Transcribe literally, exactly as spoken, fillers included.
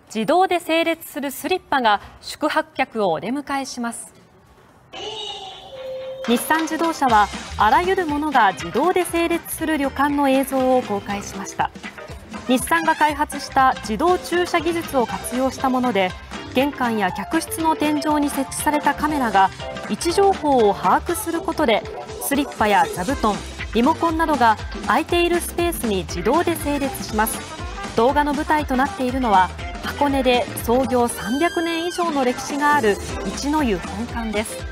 自動で整列するスリッパが宿泊客をお出迎えします。日産自動車はあらゆるものが自動で整列する旅館の映像を公開しました。日産が開発した自動駐車技術を活用したもので、玄関や客室の天井に設置されたカメラが位置情報を把握することで、スリッパや座布団、リモコンなどが空いているスペースに自動で整列します。動画の舞台となっているのは、箱根で創業さんびゃくねん以上の歴史がある一の湯本館です。